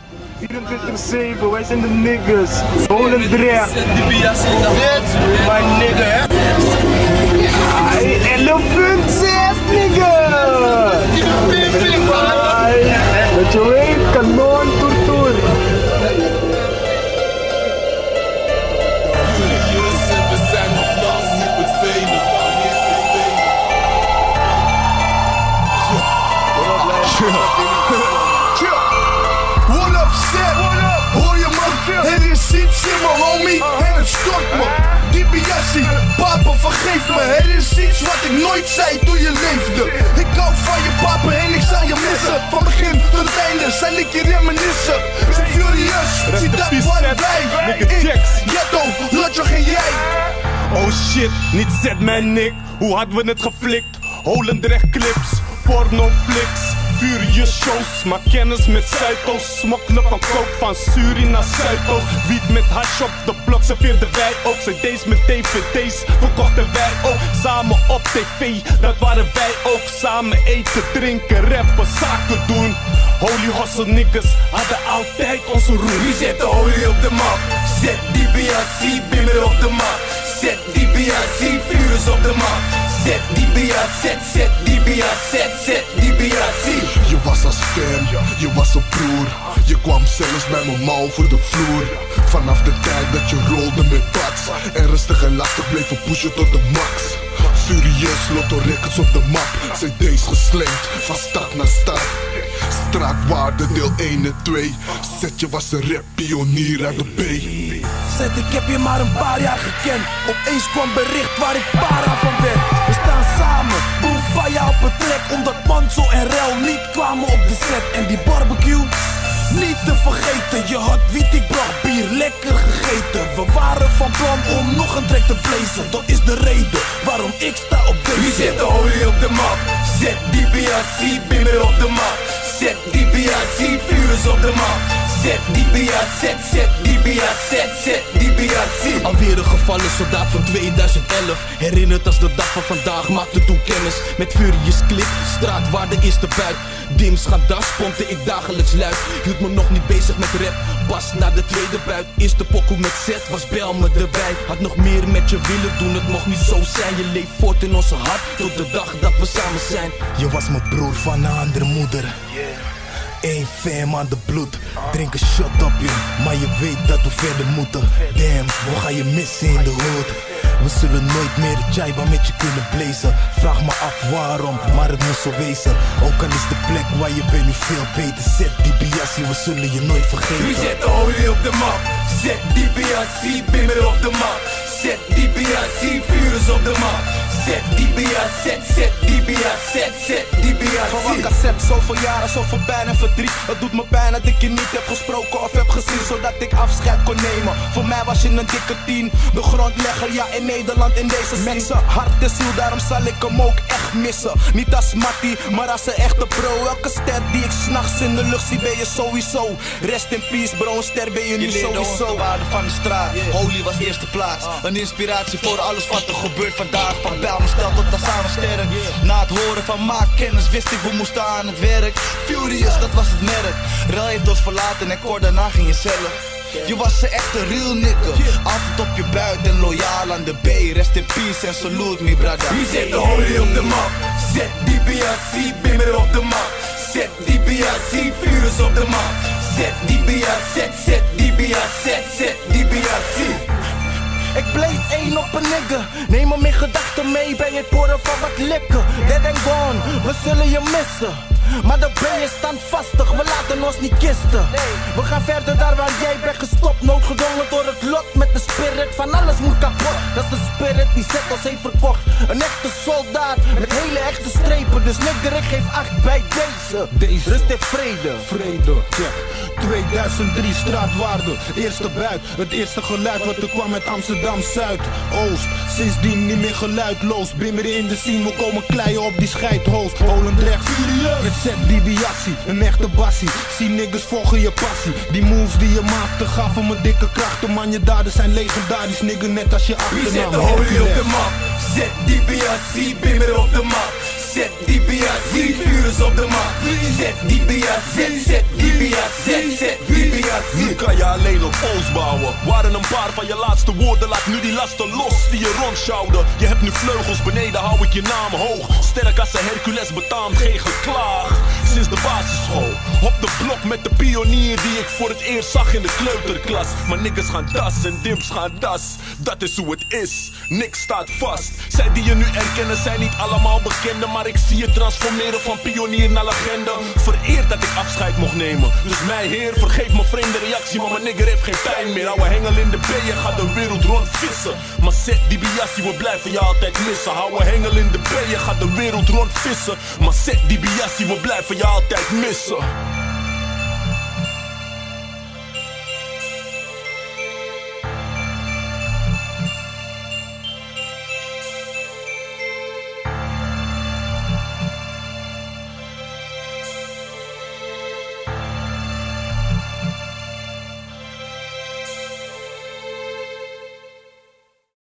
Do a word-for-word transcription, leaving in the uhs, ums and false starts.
vierentwintig zeven, wij zijn de niggas. Holendrecht. My nigga, hè? Elephant zes, nigga! Dat je weet, kanon, toer, What up, Seth? Hoor je man? Er is iets in me, homie. En het stort me. DiBiase, papa vergeef me. Er is iets wat ik nooit zei toen je leefde. Ik hou van je papa en ik zal je missen. Van begin tot het einde zal ik je reminiscen. Zo furieus, zie dat wat blijft. Ik, ghetto, Lotjo en jij. Oh shit, niet zet mijn nik. Hoe hadden we het geflikt? Holendrecht clips, pornoflix, furious shows. Maak kennis met Zuidoost, smokkelen van kook van Suri naar Zuidoost. Wiet met hash op de blok, serveerden wij ook. Cd's met D V D's, verkochten wij ook. Samen op tv, dat waren wij ook. Samen eten, drinken, rappen, zaken doen. Holy hustle niggas hadden altijd onze roem. Wie zet de holy op de map? Zet DiBiase, bimmer op de map. Zet DiBiase, virus op de map. Zet DiBiase, zet, zet DiBiase, zet, zet DiBiase. Je was als fan, je was een broer. Je kwam zelfs bij mijn mouw voor de vloer. Vanaf de tijd dat je rolde met bats en rustig en lastig bleef pushen tot de max. Furieus, Lotto records op de map. Cd's geslenkt, van stad naar stad. Straatwaarde deel één en twee. Zet je was een rap pionier uit de B. Zet, ik heb je maar een paar jaar gekend. Opeens kwam bericht waar ik para van werd. We staan samen, boem faya op het trek. Omdat Manso en Rel niet kwamen op de set. En die barbecue, niet te vergeten. Je had wiet, ik bracht bier, lekker gegeten. We waren van plan om nog een track te blazen. Dat is de reden waarom ik sta op deze. Wie zet de holy op de map? Zet DiBiase, bimmer op de map. Zet DiBiase, virus op de map. Zet DiBiase, zet, zet DiBiase, zet, zet DiBiase. Alweer een gevallen soldaat van tweeduizend elf. Herinnerd als de dag van vandaag, maakte toen kennis met Furious Clip, straatwaarde is de buik. Dims gaan das, pompte ik dagelijks luid. Hield me nog niet bezig met rap, pas na de tweede buit. Eerste pokoe met zet, was bel me erbij. Had nog meer met je willen doen, het mocht niet zo zijn. Je leeft voort in onze hart, tot de dag dat we samen zijn. Je was mijn broer van een andere moeder. Eén fam aan de bloed, drink een shot op je, maar je weet dat we verder moeten. Damn, we gaan je missen in de hood. We zullen nooit meer de jaiba met je kunnen blazen. Vraag me af waarom, maar het moet zo wezen. Ook al is de plek waar je bent nu veel beter. Zet DiBiase, we zullen je nooit vergeten. Wie zet de holy op de map? Zet DiBiase, bimmer op de map. Zet DiBiase, virus op de map. Zet DiBiase, zet, zet DiBiase, zet, zet DiBiase. Van cassette, zoveel jaren, zoveel pijn en verdriet. Het doet me pijn dat ik je niet heb gesproken of heb gezien, zodat ik afscheid kon nemen. Voor mij was je een dikke tien, de grondlegger, ja, in Nederland in deze scene. Met z'n hart en ziel, daarom zal ik hem ook echt missen. Niet als Mattie, maar als een echte pro. Elke ster die ik s'nachts in de lucht zie, ben je sowieso. Rest in peace bro, een ster ben je nu je sowieso. De waarde van de straat, Holy was eerste plaats. Een inspiratie voor alles wat er gebeurt vandaag. Van Bijlmerstel tot de Samensterren. Na het horen van maak kennis wist ik we moesten aan het werk. Furious, dat was het merk. Rel heeft ons verlaten en kort daarna ging je zelf. Je was een echte real nigga, altijd op je buit en loyaal aan de B. Rest in peace en salute me brother. Wie zet de holy op de map? Zet DiBiase, bimmer op de map. Zet DiBiase, virus op de map. Zet DiBiase, zet, zet DiBiase, zet, zet DiBiase. Ik bleef één op een nigger. Neem hem in gedachten mee bij het poren van wat likken. Dead and gone, we zullen je missen. Maar de B is standvastig, we laten ons niet kisten. We gaan verder daar waar jij bent gestopt. Noodgedwongen door het lot met de spirit van alles moet kapot. Dat is de spirit die zet ons heeft verkocht. Een echte soldaat met hele echte strepen. Dus nigger, ik geef acht bij deze. Deze. Rust en vrede. Vrede, ja. tweeduizend drie straatwaarde, eerste buik. Het eerste geluid wat er kwam uit Amsterdam-Zuid. Oost, sindsdien niet meer geluidloos. Bimmeren in de scene, we komen kleien op die scheidhoofd. Holendrecht, furieus. Met zet DiBiase, een echte bassie. Zie niggas volgen je passie. Die moves die je maakte gaven me dikke krachten. Man, je daden zijn legendarisch, nigger, net als je achternaam. Wie zet de holy op de map? Zet DiBiase, bimmer op de map. zet die B A C, vuur is op de mat. Zet die B A C, zet die B A C, zet die B A C. Nu kan je alleen op ons bouwen. Waren een paar van je laatste woorden, laat nu die lasten los die je rondschouwden. Je hebt nu vleugels, beneden hou ik je naam hoog. Sterk als een Hercules betaamt, geen geklaag. Sinds de basisschool, op de blok met de pionier die ik voor het eerst zag in de kleuterklas. Maar niggas gaan das en dimps gaan das, dat is hoe het is, niks staat vast. Zij die je nu erkennen zijn niet allemaal bekenden, maar ik zie je transformeren van pionier naar legende. Vereerd dat ik afscheid mocht nemen, dus mij heer, vergeef mijn vreemde reactie, maar mijn nigger heeft geen pijn meer. Ouwe hengel in de B, je gaat de wereld rond vissen. Maar zet die biassie, we blijven je altijd missen. Ouwe hengel in de B, je gaat de wereld rond vissen. Maar zet die biassie, we blijven je altijd missen.